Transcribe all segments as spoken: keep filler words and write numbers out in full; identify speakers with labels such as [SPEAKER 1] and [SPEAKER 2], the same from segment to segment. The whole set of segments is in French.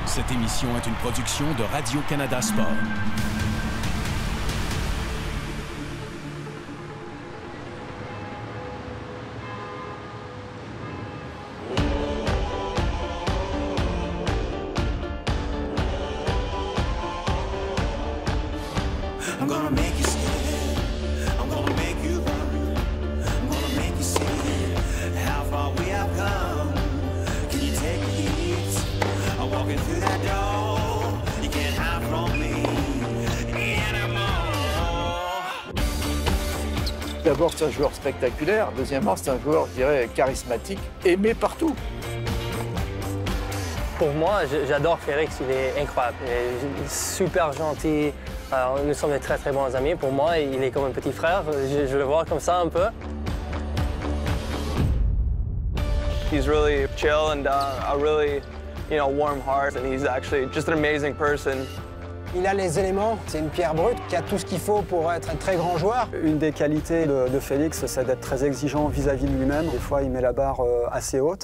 [SPEAKER 1] Cette émission est une production de Radio-Canada Sport.
[SPEAKER 2] D'abord, c'est un joueur spectaculaire. Deuxièmement, c'est un joueur, je dirais, charismatique, aimé partout.
[SPEAKER 3] Pour moi, j'adore Félix, il est incroyable. Il est super gentil. Alors, nous sommes de très, très bons amis. Pour moi, il est comme un petit frère. Je, je le vois comme ça un peu.
[SPEAKER 4] He's really chill and uh, a really, you know, warm heart, and he's actually just an amazing person.
[SPEAKER 5] Il a les éléments, c'est une pierre brute qui a tout ce qu'il faut pour être un très grand joueur.
[SPEAKER 6] Une des qualités de, de Félix, c'est d'être très exigeant vis-à-vis de lui-même. Des fois, il met la barre euh, assez haute.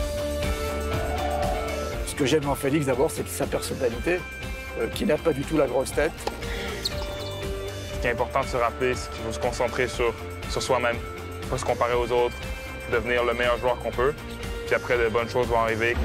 [SPEAKER 2] Ce que j'aime en Félix, d'abord, c'est sa personnalité, euh, qui n'a pas du tout la grosse tête.
[SPEAKER 7] Ce qui est important de se rappeler, c'est qu'il faut se concentrer sur, sur soi-même, pas se comparer aux autres, devenir le meilleur joueur qu'on peut. Puis après, de bonnes choses vont arriver.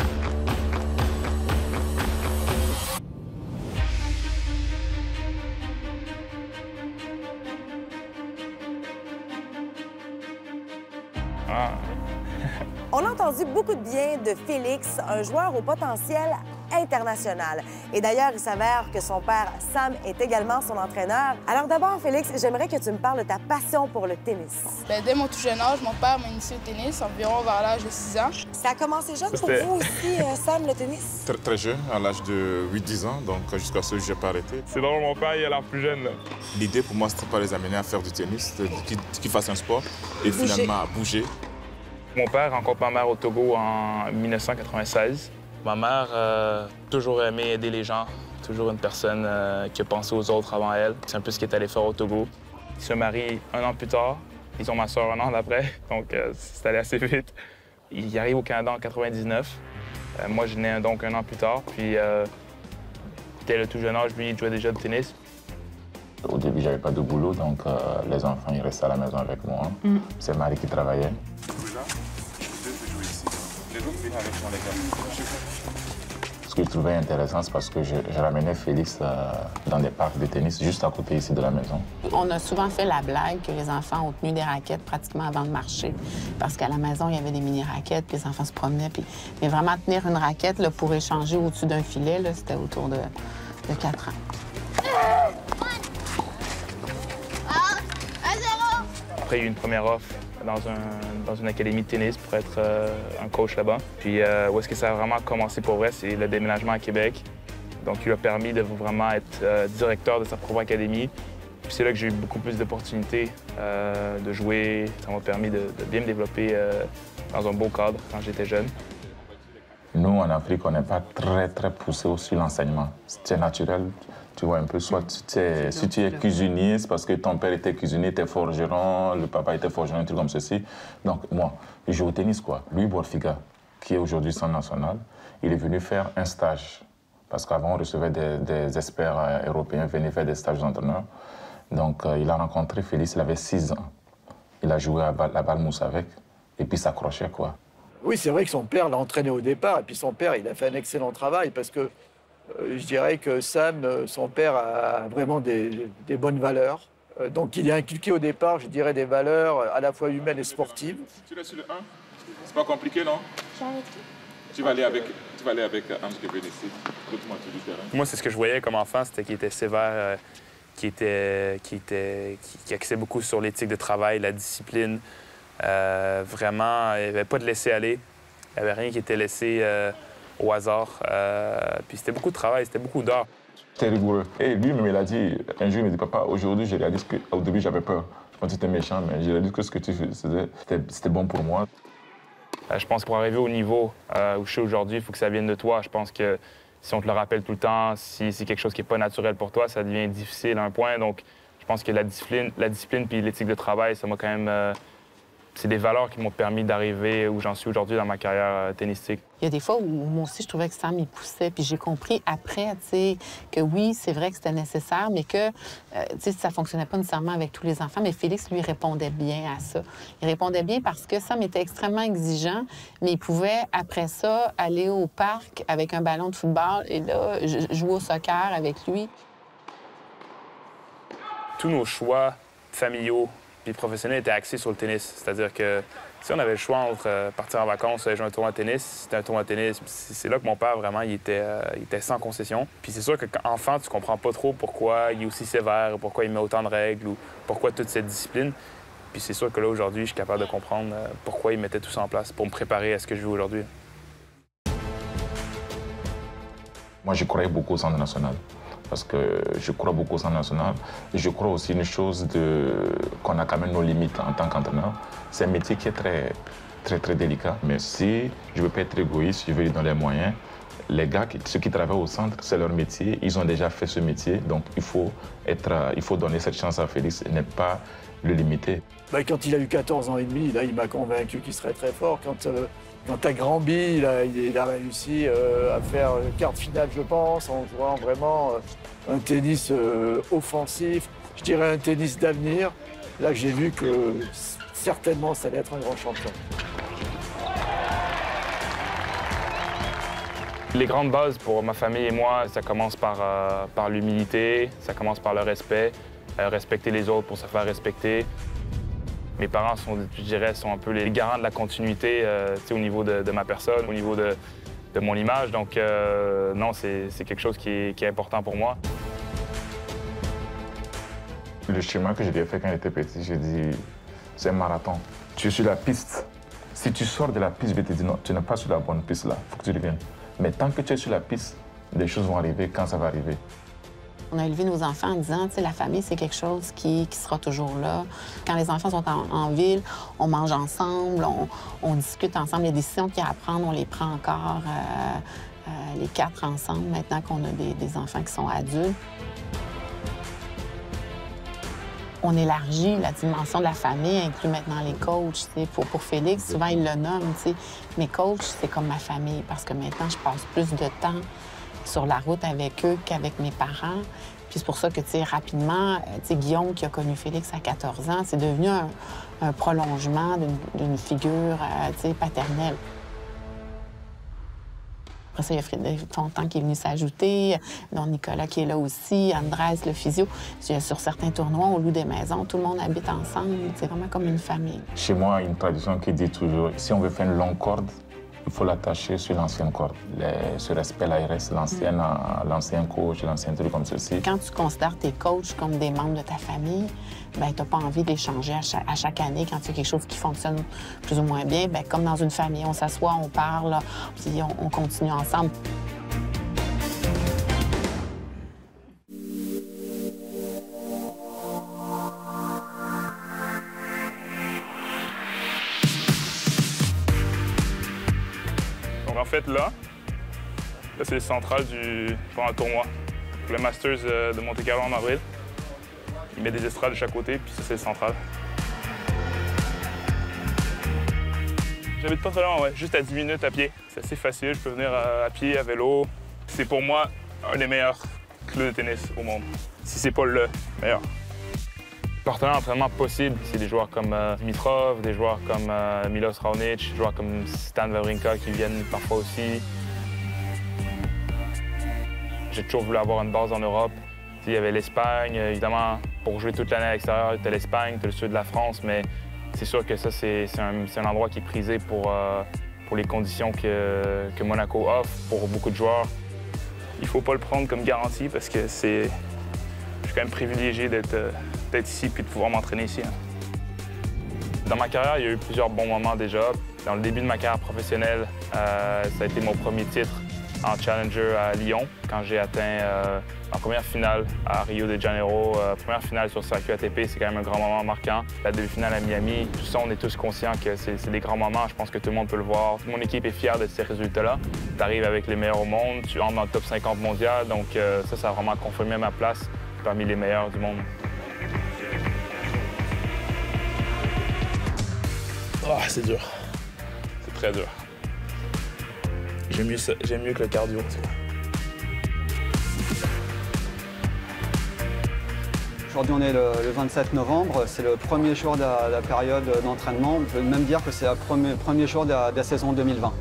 [SPEAKER 8] Ah. On a entendu beaucoup de bien de Félix, un joueur au potentiel international. Et d'ailleurs, il s'avère que son père, Sam, est également son entraîneur. Alors d'abord, Félix, j'aimerais que tu me parles de ta passion pour le tennis.
[SPEAKER 9] Bien, dès mon tout jeune âge, mon père m'a initié au tennis, environ vers l'âge de six ans.
[SPEAKER 8] Ça a commencé jeune pour vous aussi, euh, Sam, le tennis?
[SPEAKER 10] Très, très jeune, à l'âge de huit dix ans, donc jusqu'à ce que je n'ai pas arrêté.
[SPEAKER 7] C'est drôle, mon père, il a l'air plus jeune.
[SPEAKER 10] L'idée pour moi, c'était de pas les amener à faire du tennis, qu'ils qu'ils fassent un sport et bouger. Finalement à bouger.
[SPEAKER 7] Mon père rencontre ma mère au Togo en mille neuf cent quatre-vingt-seize. Ma mère a euh, toujours aimé aider les gens, toujours une personne euh, qui a pensé aux autres avant elle. C'est un peu ce qu'elle est allé faire au Togo. Ils se marient un an plus tard. Ils ont ma soeur un an d'après, donc euh, c'est allé assez vite. Ils arrivent au Canada en quatre-vingt-dix-neuf. Euh, moi, je nais donc un an plus tard. Puis, euh, dès le tout jeune âge, lui, il jouait déjà du tennis.
[SPEAKER 11] Au début, j'avais pas de boulot, donc euh, les enfants, ils restaient à la maison avec moi. Mm. C'est Marie qui travaillait. Ce que je trouvais intéressant, c'est parce que je, je ramenais Félix euh, dans des parcs de tennis juste à côté ici de la maison.
[SPEAKER 12] On a souvent fait la blague que les enfants ont tenu des raquettes pratiquement avant de marcher. Parce qu'à la maison, il y avait des mini-raquettes, puis les enfants se promenaient. Puis... Mais vraiment, tenir une raquette là, pour échanger au-dessus d'un filet, c'était autour de, de quatre ans.
[SPEAKER 7] Après, il y a eu une première offre dans, un, dans une académie de tennis pour être euh, un coach là-bas. Puis euh, où est-ce que ça a vraiment commencé pour vrai, c'est le déménagement à Québec. Donc, il lui a permis de vraiment être euh, directeur de sa propre académie. Puis c'est là que j'ai eu beaucoup plus d'opportunités euh, de jouer. Ça m'a permis de, de bien me développer euh, dans un beau cadre quand j'étais jeune.
[SPEAKER 11] Nous, en Afrique, on n'est pas très, très poussé aussi l'enseignement. C'est naturel. Tu vois un peu, soit tu es, si tu es cuisinier, c'est parce que ton père était cuisinier, tu es forgeron, le papa était forgeron, un truc comme ceci. Donc, moi, je joue au tennis, quoi. Louis Bourfiga, qui est aujourd'hui centre national, il est venu faire un stage. Parce qu'avant, on recevait des, des experts euh, européens, venaient faire des stages d'entraîneur. Donc, euh, il a rencontré Félix, il avait six ans. Il a joué à la balle mousse avec, et puis s'accrochait, quoi.
[SPEAKER 2] Oui, c'est vrai que son père l'a entraîné au départ, et puis son père, il a fait un excellent travail, parce que Euh, je dirais que Sam, euh, son père, a vraiment des, des bonnes valeurs. Euh, donc il a inculqué au départ, je dirais, des valeurs à la fois humaines et sportives.
[SPEAKER 10] Tu restes sur le un? C'est pas compliqué, non? Tu vas aller avec, tu vas aller avec Ange Kebenessi, l'autre moitié du terrain.
[SPEAKER 7] Moi, c'est ce que je voyais comme enfant, c'était qu'il était sévère, euh, qu'il était, qu'il était, qui, qui axait beaucoup sur l'éthique de travail, la discipline. Euh, vraiment, il n'y avait pas de laisser-aller. Il n'y avait rien qui était laissé euh, au hasard. Euh, puis c'était beaucoup de travail, c'était beaucoup d'heures.
[SPEAKER 11] C'était rigoureux. Et lui-même, il a dit, un jour, il me dit, papa, aujourd'hui, je réalise qu'au début, j'avais peur. Je pensais que c'était méchant, mais je réalise que ce que tu faisais, c'était bon pour moi.
[SPEAKER 7] Euh, je pense que pour arriver au niveau euh, où je suis aujourd'hui, il faut que ça vienne de toi. Je pense que si on te le rappelle tout le temps, si c'est quelque chose qui n'est pas naturel pour toi, ça devient difficile à un point. Donc, je pense que la discipline, la discipline puis l'éthique de travail, ça m'a quand même euh, c'est des valeurs qui m'ont permis d'arriver où j'en suis aujourd'hui dans ma carrière tennistique.
[SPEAKER 12] Il y a des fois où moi aussi, je trouvais que Sam, il poussait, puis j'ai compris après, tu sais, que oui, c'est vrai que c'était nécessaire, mais que, euh, tu sais, ça fonctionnait pas nécessairement avec tous les enfants, mais Félix, lui, répondait bien à ça. Il répondait bien parce que Sam était extrêmement exigeant, mais il pouvait, après ça, aller au parc avec un ballon de football et là, jouer au soccer avec lui.
[SPEAKER 7] Tous nos choix familiaux puis professionnels étaient axés sur le tennis. C'est-à-dire que si on avait le choix entre euh, partir en vacances et jouer un tournoi de tennis, c'était un tournoi de tennis. C'est là que mon père, vraiment, il était, euh, il était sans concession. Puis c'est sûr qu'enfant, tu comprends pas trop pourquoi il est aussi sévère, pourquoi il met autant de règles ou pourquoi toute cette discipline. Puis c'est sûr que là, aujourd'hui, je suis capable de comprendre euh, pourquoi il mettait tout ça en place pour me préparer à ce que je vis aujourd'hui.
[SPEAKER 11] Moi, je croyais beaucoup au centre national. Parce que je crois beaucoup au centre national. Et je crois aussi une chose de... qu'on a quand même nos limites en tant qu'entraîneur. C'est un métier qui est très, très, très délicat. Mais si je ne veux pas être égoïste, je vais lui donner les moyens. Les gars, ceux qui travaillent au centre, c'est leur métier. Ils ont déjà fait ce métier. Donc, il faut, être, il faut donner cette chance à Félix et ne pas le limiter.
[SPEAKER 2] Bah, quand il a eu quatorze ans et demi, là, il m'a convaincu qu'il serait très fort. Quand, euh, quand à Granby, il a, il a réussi euh, à faire quart de finale, je pense, en jouant vraiment euh, un tennis euh, offensif. Je dirais un tennis d'avenir. Là, j'ai vu que certainement, ça allait être un grand champion.
[SPEAKER 7] Les grandes bases pour ma famille et moi, ça commence par, euh, par l'humilité, ça commence par le respect, euh, respecter les autres pour se faire respecter. Mes parents, sont, je dirais, sont un peu les garants de la continuité euh, au niveau de, de ma personne, au niveau de, de mon image. Donc, euh, non, c'est quelque chose qui est, qui est important pour moi.
[SPEAKER 11] Le chemin que je lui ai fait quand j'étais petit, j'ai dit, c'est un marathon. Tu es sur la piste. Si tu sors de la piste, je vais te dire, non, tu n'es pas sur la bonne piste là, il faut que tu reviennes. Mais tant que tu es sur la piste, des choses vont arriver quand ça va arriver.
[SPEAKER 12] On a élevé nos enfants en disant, tu sais, la famille, c'est quelque chose qui, qui sera toujours là. Quand les enfants sont en, en ville, on mange ensemble, on, on discute ensemble. Les décisions qu'il y a à prendre, on les prend encore euh, euh, les quatre ensemble, maintenant qu'on a des, des enfants qui sont adultes. On élargit la dimension de la famille, inclut maintenant les coachs. Pour, pour Félix, souvent, il le nomme. T'sais. Mes coachs, c'est comme ma famille parce que maintenant, je passe plus de temps sur la route avec eux qu'avec mes parents. Puis c'est pour ça que, tu sais, rapidement, tu sais, Guillaume, qui a connu Félix à quatorze ans, c'est devenu un, un prolongement d'une figure, euh, tu sais, paternelle. Après ça, il y a Frédéric Fontan qui est venu s'ajouter, dont Nicolas qui est là aussi, Andrés, le physio. Sur certains tournois, on loue des maisons, tout le monde habite ensemble. C'est vraiment comme une famille.
[SPEAKER 11] Chez moi, il y a une tradition qui dit toujours, si on veut faire une longue corde, il faut l'attacher sur l'ancienne corde. Les, ce respect-là, il reste l'ancien mmh. coach, l'ancien truc comme ceci.
[SPEAKER 12] Quand tu considères tes coachs comme des membres de ta famille, ben, tu n'as pas envie de les changer à chaque, à chaque année quand il y a quelque chose qui fonctionne plus ou moins bien. Ben, comme dans une famille, on s'assoit, on parle, puis on, on continue ensemble.
[SPEAKER 7] En fait, là, là c'est le central du, pour un tournoi. Pour le Masters de Monte-Carlo en avril. Il met des estrades de chaque côté, puis ça, c'est le central. J'habite pas très loin, ouais, juste à dix minutes à pied. C'est assez facile, je peux venir à, à pied, à vélo. C'est pour moi un des meilleurs clubs de tennis au monde, si c'est pas le meilleur. Partenaire d'entraînement possible, c'est des joueurs comme euh, Dimitrov, des joueurs comme euh, Milos Raonic, des joueurs comme Stan Wawrinka qui viennent parfois aussi. J'ai toujours voulu avoir une base en Europe. Il y avait l'Espagne, évidemment, pour jouer toute l'année à l'extérieur, tu as l'Espagne, tu as le sud de la France, mais c'est sûr que ça, c'est un, un endroit qui est prisé pour, euh, pour les conditions que, que Monaco offre pour beaucoup de joueurs. Il ne faut pas le prendre comme garantie parce que c'est... Je suis quand même privilégié d'être d'être ici et de pouvoir m'entraîner ici. Hein. Dans ma carrière, il y a eu plusieurs bons moments déjà. Dans le début de ma carrière professionnelle, euh, ça a été mon premier titre en Challenger à Lyon, quand j'ai atteint euh, ma première finale à Rio de Janeiro, euh, première finale sur circuit A T P, c'est quand même un grand moment marquant. La demi-finale à Miami, tout ça, on est tous conscients que c'est des grands moments, je pense que tout le monde peut le voir. Mon équipe est fière de ces résultats-là. Tu arrives avec les meilleurs au monde, tu entres dans le top cinquante mondial, donc euh, ça, ça a vraiment confirmé ma place parmi les meilleurs du monde. Oh, c'est dur. C'est très dur. J'aime mieux, ça... J'aime mieux que le cardio. Tu vois.
[SPEAKER 6] Aujourd'hui, on est le, le vingt-sept novembre, c'est le premier jour de la, la période d'entraînement. On peut même dire que c'est le premier, premier jour de la, de la saison deux mille vingt.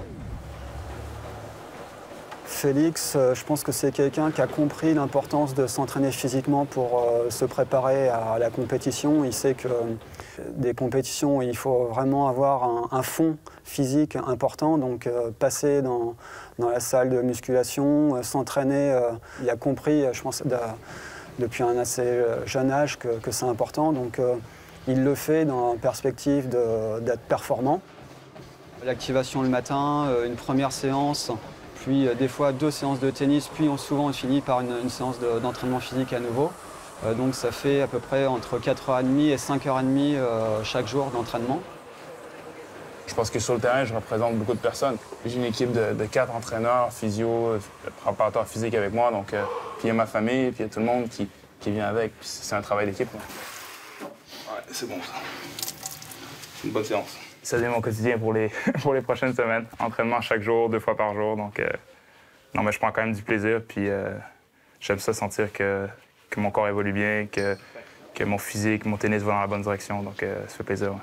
[SPEAKER 6] Félix, je pense que c'est quelqu'un qui a compris l'importance de s'entraîner physiquement pour euh, se préparer à la compétition. Il sait que des compétitions, il faut vraiment avoir un, un fond physique important, donc euh, passer dans, dans la salle de musculation, euh, s'entraîner. Euh, il a compris, je pense, de, depuis un assez jeune âge que, que c'est important, donc euh, il le fait dans la perspective d'être performant. L'activation le matin, euh, une première séance, puis euh, des fois deux séances de tennis, puis on, souvent on finit par une, une séance d'entraînement de, physique à nouveau. Euh, donc ça fait à peu près entre quatre heures trente et cinq heures trente euh, chaque jour d'entraînement.
[SPEAKER 7] Je pense que sur le terrain, je représente beaucoup de personnes. J'ai une équipe de, de quatre entraîneurs, physio, préparateurs physiques avec moi, donc euh, puis il y a ma famille, puis il y a tout le monde qui, qui vient avec. C'est un travail d'équipe. Ouais, c'est bon ça. C'est une bonne séance. Ça devient mon quotidien pour les, pour les prochaines semaines. Entraînement chaque jour, deux fois par jour. Donc, euh, non, mais je prends quand même du plaisir. Puis euh, j'aime ça sentir que, que mon corps évolue bien, que, que mon physique, mon tennis va dans la bonne direction. Donc, euh, ça fait plaisir. Ouais.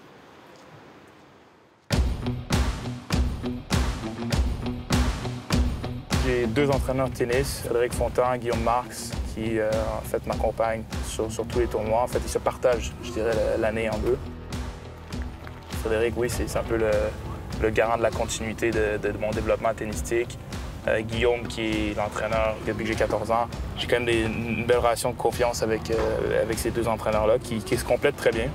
[SPEAKER 7] J'ai deux entraîneurs de tennis, Frédéric Fontan, Guillaume Marx, qui euh, en fait m'accompagnent sur, sur tous les tournois. En fait, ils se partagent, je dirais, l'année en deux. Frédéric, oui, c'est un peu le, le garant de la continuité de, de, de mon développement tennistique. Euh, Guillaume, qui est l'entraîneur depuis que j'ai quatorze ans. J'ai quand même des, une belle relation de confiance avec, euh, avec ces deux entraîneurs-là, qui, qui se complètent très bien.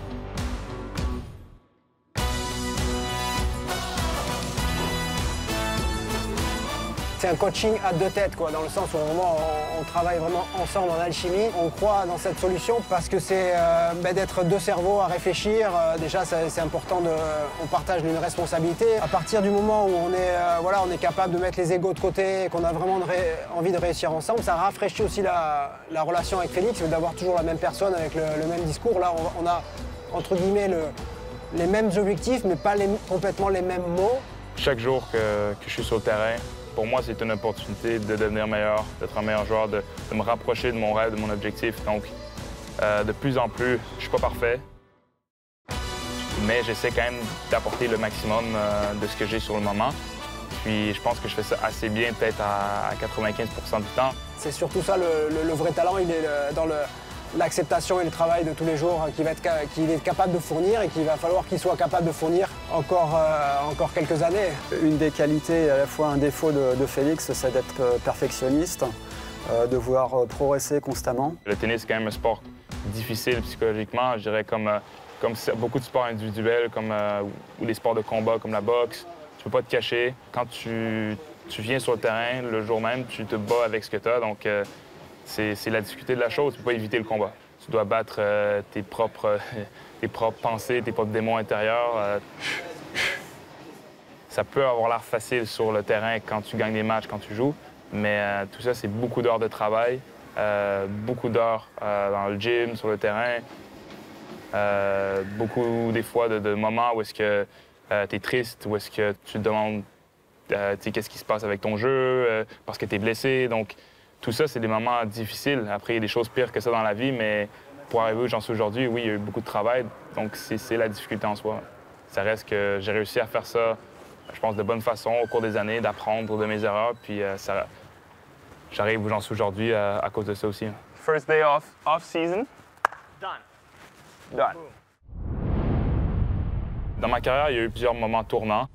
[SPEAKER 5] C'est un coaching à deux têtes, quoi, dans le sens où vraiment, on, on travaille vraiment ensemble en alchimie. On croit dans cette solution parce que c'est euh, ben, d'être deux cerveaux à réfléchir. Euh, déjà, c'est important, de, on partage une responsabilité. À partir du moment où on est, euh, voilà, on est capable de mettre les égos de côté, qu'on a vraiment de envie de réussir ensemble, ça rafraîchit aussi la, la relation avec Félix, d'avoir toujours la même personne avec le, le même discours. Là, on, on a, entre guillemets, le, les mêmes objectifs, mais pas les, complètement les mêmes mots.
[SPEAKER 7] Chaque jour que, que je suis sur le terrain, pour moi, c'est une opportunité de devenir meilleur, d'être un meilleur joueur, de, de me rapprocher de mon rêve, de mon objectif. Donc, euh, de plus en plus, je suis pas parfait, mais j'essaie quand même d'apporter le maximum euh, de ce que j'ai sur le moment. Puis, je pense que je fais ça assez bien, peut-être à, à quatre-vingt-quinze pour cent du temps. C'est
[SPEAKER 5] surtout ça, le, le, le vrai talent, il est le, dans le... l'acceptation et le travail de tous les jours qu'il va être, qu'il est capable de fournir et qu'il va falloir qu'il soit capable de fournir encore, euh, encore quelques années.
[SPEAKER 6] Une des qualités et à la fois un défaut de, de Félix, c'est d'être perfectionniste, euh, de vouloir progresser constamment.
[SPEAKER 7] Le tennis, c'est quand même un sport difficile psychologiquement, je dirais comme, euh, comme beaucoup de sports individuels, comme, euh, ou les sports de combat comme la boxe. Tu peux pas te cacher. Quand tu, tu viens sur le terrain, le jour même, tu te bats avec ce que tu as. Donc, euh, c'est la difficulté de la chose. Tu ne peux pas éviter le combat. Tu dois battre euh, tes, propres, euh, tes propres pensées, tes propres démons intérieurs. Euh, ça peut avoir l'air facile sur le terrain quand tu gagnes des matchs, quand tu joues, mais euh, tout ça, c'est beaucoup d'heures de travail, euh, beaucoup d'heures euh, dans le gym, sur le terrain, euh, beaucoup des fois de, de moments où est-ce que euh, tu es triste, où est-ce que tu te demandes euh, qu'est-ce qui se passe avec ton jeu, euh, parce que tu es blessé. Donc, tout ça, c'est des moments difficiles. Après, il y a des choses pires que ça dans la vie, mais pour arriver où j'en suis aujourd'hui, oui, il y a eu beaucoup de travail. Donc, c'est la difficulté en soi. Ça reste que j'ai réussi à faire ça, je pense, de bonne façon au cours des années, d'apprendre de mes erreurs. Puis, euh, ça, j'arrive où j'en suis aujourd'hui à, à cause de ça aussi.
[SPEAKER 4] First day off, off season. Done. Done.
[SPEAKER 7] Dans ma carrière, il y a eu plusieurs moments tournants.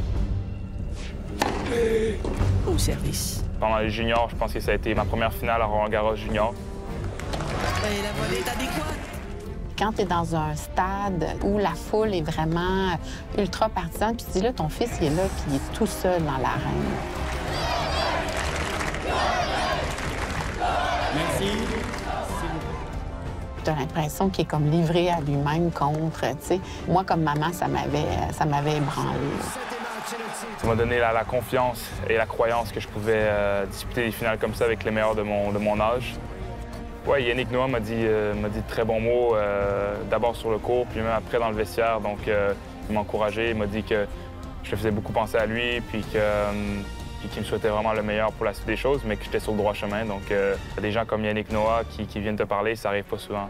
[SPEAKER 13] Au service.
[SPEAKER 7] Pendant les juniors, je pense que ça a été ma première finale à Roland-Garros junior.
[SPEAKER 13] Et la volée est adéquate.
[SPEAKER 12] Quand tu es dans un stade où la foule est vraiment ultra partisane, puis tu dis là, ton fils, il est là, puis il est tout seul dans l'arène.
[SPEAKER 13] Merci.
[SPEAKER 12] Tu as l'impression qu'il est comme livré à lui-même contre, tu sais. Moi, comme maman, ça m'avait ça m'avait ébranlé.
[SPEAKER 7] Ça m'a donné la, la confiance et la croyance que je pouvais euh, disputer des finales comme ça avec les meilleurs de mon, de mon âge. Ouais, Yannick Noah m'a dit, euh, m'a dit de très bons mots, euh, d'abord sur le court, puis même après dans le vestiaire. Donc, euh, Il m'a encouragé, il m'a dit que je le faisais beaucoup penser à lui, puis que... puis qu'il me souhaitait vraiment le meilleur pour la suite des choses, mais que j'étais sur le droit chemin. Donc, euh, des gens comme Yannick Noah qui, qui viennent te parler, ça arrive pas souvent.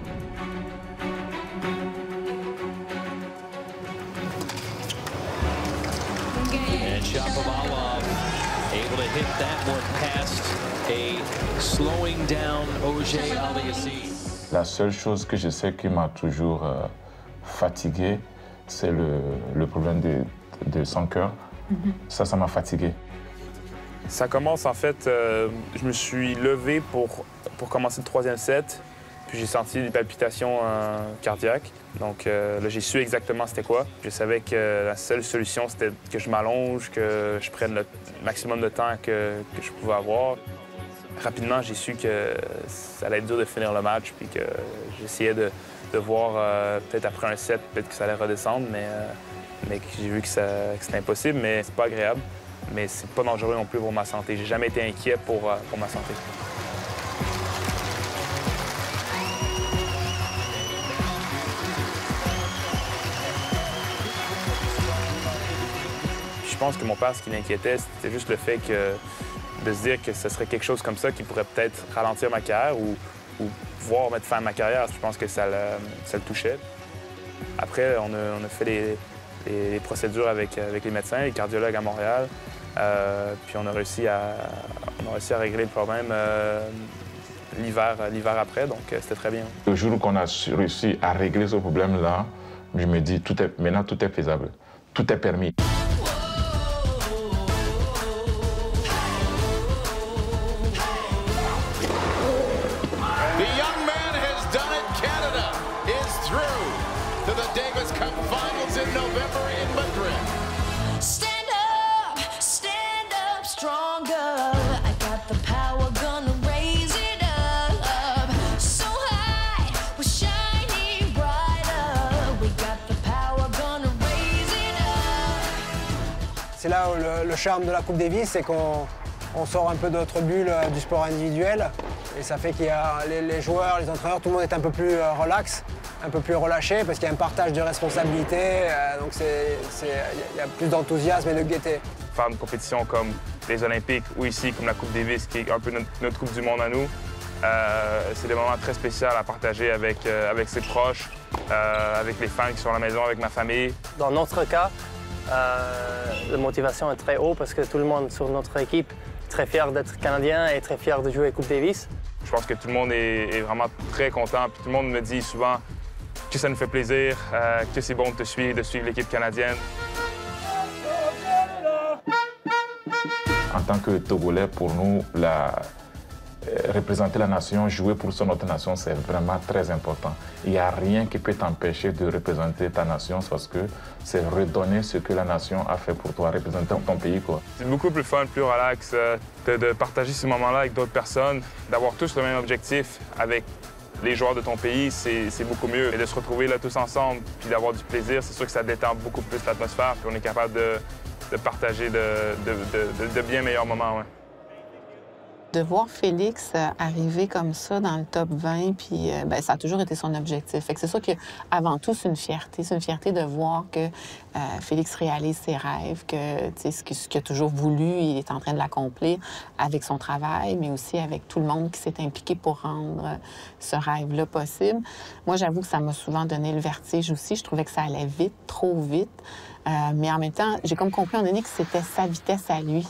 [SPEAKER 1] And Shapovalov able to hit that one past a slowing down Ojai Aliassim.
[SPEAKER 11] La seule chose que je sais qui m'a toujours euh, fatigué, c'est le, le problème de, de son cœur. Mm-hmm. Ça, ça m'a fatigué.
[SPEAKER 7] Ça commence en fait, euh, je me suis levé pour, pour commencer le troisième set, puis j'ai senti des palpitations euh, cardiaques. Donc euh, là, j'ai su exactement c'était quoi. Je savais que la seule solution, c'était que je m'allonge, que je prenne le maximum de temps que, que je pouvais avoir. Rapidement, j'ai su que ça allait être dur de finir le match, puis que j'essayais de, de voir euh, peut-être après un set, peut-être que ça allait redescendre, mais, euh, mais j'ai vu que, ça, que c'était impossible, mais c'est pas agréable. Mais c'est pas dangereux non plus pour ma santé. J'ai jamais été inquiet pour, pour ma santé. Je pense que mon père, ce qui l'inquiétait, c'était juste le fait que, de se dire que ce serait quelque chose comme ça qui pourrait peut-être ralentir ma carrière ou, ou pouvoir mettre fin à ma carrière. Je pense que ça le, ça le touchait. Après, on a, on a fait les, les, les procédures avec, avec les médecins, les cardiologues à Montréal. Euh, puis on a réussi à, on a réussi à régler le problème euh, l'hiver, l'hiver après, donc euh, c'était très bien.
[SPEAKER 11] Le jour qu'on a réussi à régler ce problème-là, je me dis, tout est, maintenant tout est faisable, tout est permis.
[SPEAKER 1] The young man has done it. Canada is through to the Davis Cup Finals in November in Madrid.
[SPEAKER 14] Stronger, I got the power, gonna raise it up. So high, we're shining brighter. We got the power, gonna raise it up.
[SPEAKER 5] C'est là où le, le charme de la Coupe Davis, c'est qu'on on sort un peu de notre bulle du sport individuel. Et ça fait qu'il y a les, les joueurs, les entraîneurs, tout le monde est un peu plus euh, relax, un peu plus relâché parce qu'il y a un partage de responsabilités. Euh, donc il y a plus d'enthousiasme et de gaieté.
[SPEAKER 7] Faire une compétition comme les Olympiques ou ici, comme la Coupe Davis, qui est un peu notre, notre Coupe du monde à nous, euh, c'est des moments très spéciaux à partager avec, euh, avec ses proches, euh, avec les fans qui sont à la maison, avec ma famille.
[SPEAKER 3] Dans notre cas, euh, la motivation est très haute parce que tout le monde sur notre équipe est très fier d'être Canadien et très fier de jouer à Coupe Davis.
[SPEAKER 7] Je pense que tout le monde est, est vraiment très content. Puis tout le monde me dit souvent que ça nous fait plaisir, euh, que c'est bon de te suivre, de suivre l'équipe canadienne.
[SPEAKER 11] En tant que Togolais, pour nous, la, euh, représenter la nation, jouer pour son autre nation, c'est vraiment très important. Il n'y a rien qui peut t'empêcher de représenter ta nation parce que c'est redonner ce que la nation a fait pour toi, représenter ton pays, quoi.
[SPEAKER 7] C'est beaucoup plus fun, plus relax, euh, de, de partager ces moments-là avec d'autres personnes, d'avoir tous le même objectif avec les joueurs de ton pays, c'est beaucoup mieux. Et de se retrouver là tous ensemble, puis d'avoir du plaisir, c'est sûr que ça détend beaucoup plus l'atmosphère, puis on est capable de, de partager de, de, de, de, de bien meilleurs moments. Ouais.
[SPEAKER 12] De voir Félix euh, arriver comme ça dans le top vingt, puis euh, ben, ça a toujours été son objectif. Fait que c'est sûr qu'avant tout, c'est une fierté. C'est une fierté de voir que euh, Félix réalise ses rêves, que ce qu'il a toujours voulu, il est en train de l'accomplir avec son travail, mais aussi avec tout le monde qui s'est impliqué pour rendre euh, ce rêve-là possible. Moi, j'avoue que ça m'a souvent donné le vertige aussi. Je trouvais que ça allait vite, trop vite. Euh, mais en même temps, j'ai comme compris, en donné, que c'était sa vitesse à lui.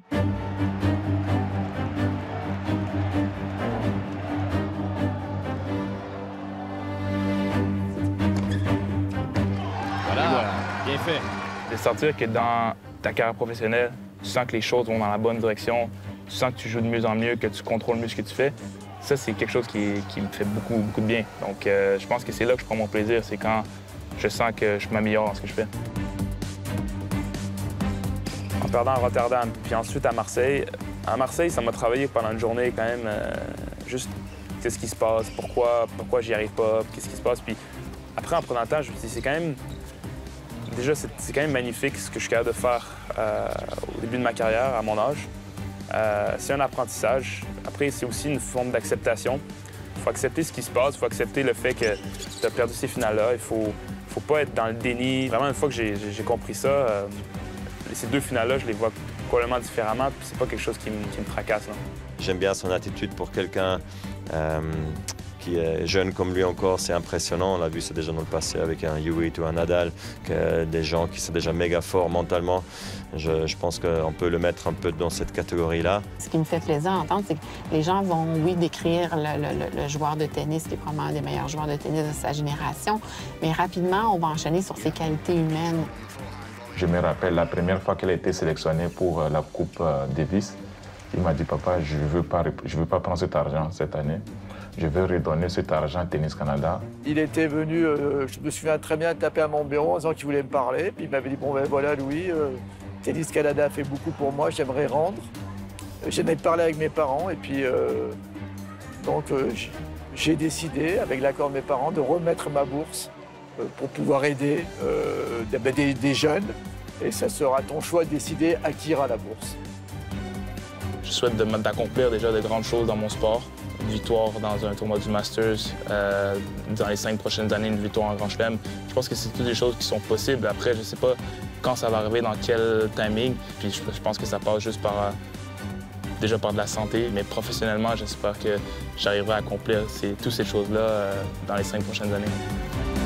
[SPEAKER 7] Bien fait. De sentir que dans ta carrière professionnelle, tu sens que les choses vont dans la bonne direction, tu sens que tu joues de mieux en mieux, que tu contrôles mieux ce que tu fais, ça, c'est quelque chose qui, qui me fait beaucoup, beaucoup de bien. Donc, euh, je pense que c'est là que je prends mon plaisir, c'est quand je sens que je m'améliore dans ce que je fais. En perdant à Rotterdam, puis ensuite à Marseille, à Marseille, ça m'a travaillé pendant une journée quand même, euh, juste qu'est-ce qui se passe, pourquoi, pourquoi j'y arrive pas, qu'est-ce qui se passe. Puis après, en prenant le temps, je me suis dit, c'est quand même... Déjà, c'est quand même magnifique ce que je suis capable de faire euh, au début de ma carrière, à mon âge. Euh, c'est un apprentissage. Après, c'est aussi une forme d'acceptation. Il faut accepter ce qui se passe, il faut accepter le fait que tu as perdu ces finales-là. Il faut, faut pas être dans le déni. Vraiment, une fois que j'ai compris ça, euh, ces deux finales-là, je les vois complètement différemment, puis c'est pas quelque chose qui me, qui me tracasse.
[SPEAKER 15] J'aime bien son attitude pour quelqu'un euh, qui est jeune comme lui encore, c'est impressionnant. On l'a vu ça déjà dans le passé avec un Hewitt ou un Nadal, que des gens qui sont déjà méga forts mentalement. Je, je pense qu'on peut le mettre un peu dans cette catégorie-là.
[SPEAKER 12] Ce qui me fait plaisir à entendre, c'est que les gens vont, oui, décrire le, le, le joueur de tennis qui est probablement un des meilleurs joueurs de tennis de sa génération, mais rapidement, on va enchaîner sur ses qualités humaines.
[SPEAKER 11] Je me rappelle la première fois qu'elle a été sélectionnée pour la Coupe Davis. Il m'a dit, papa, je ne veux pas, je veux pas prendre cet argent cette année. Je vais redonner cet argent à Tennis Canada. Il était venu, euh, je me souviens très bien, taper à mon bureau en disant qu'il voulait me parler. Puis il m'avait dit, bon ben voilà Louis, euh, Tennis Canada a fait beaucoup pour moi, j'aimerais rendre. J'aimerais parler avec mes parents. Et puis, euh, donc, euh, j'ai décidé, avec l'accord de mes parents, de remettre ma bourse euh, pour pouvoir aider euh, des, des jeunes. Et ça sera ton choix de décider à qui ira la bourse.
[SPEAKER 7] Je souhaite d'accomplir déjà de grandes choses dans mon sport. Une victoire dans un tournoi du Masters, euh, dans les cinq prochaines années, une victoire en Grand Chelem. Je pense que c'est toutes des choses qui sont possibles. Après, je ne sais pas quand ça va arriver, dans quel timing. Puis je, je pense que ça passe juste par, euh, déjà par de la santé. Mais professionnellement, j'espère que j'arriverai à accomplir ces, toutes ces choses-là euh, dans les cinq prochaines années.